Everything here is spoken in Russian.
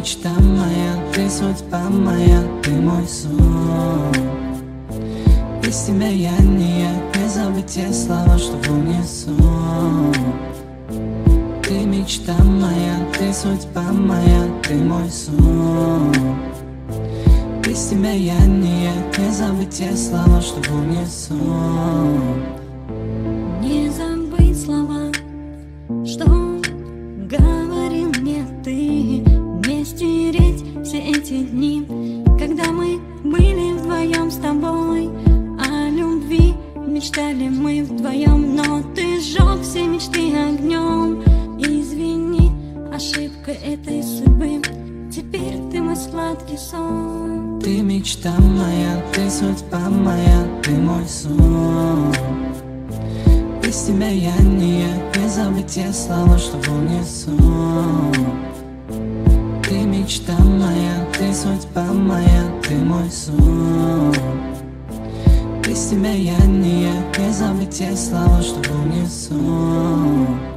мечта моя, ты судьба моя, ты мой сон. Без тебя я не забыть те слова, что в унисон. Ты мечта моя, ты судьба моя, ты мой сон. Без тебя я не забыть те слова, что в унисон. Не забыть слова, что говорил мне ты. Не стереть все эти дни, когда мы были вдвоем с тобой. О любви мечтали мы вдвоем, но ты сжег все мечты огнем. Извини, ошибка этой судьбы, теперь ты мой сладкий сон. Ты мечта моя, ты судьба моя, ты мой сон. Без тебя я не забыть те слова, что в унисон. Ты мечта моя, ты судьба моя, ты мой сон. Без тебя я не забыть те слова, что в унисон.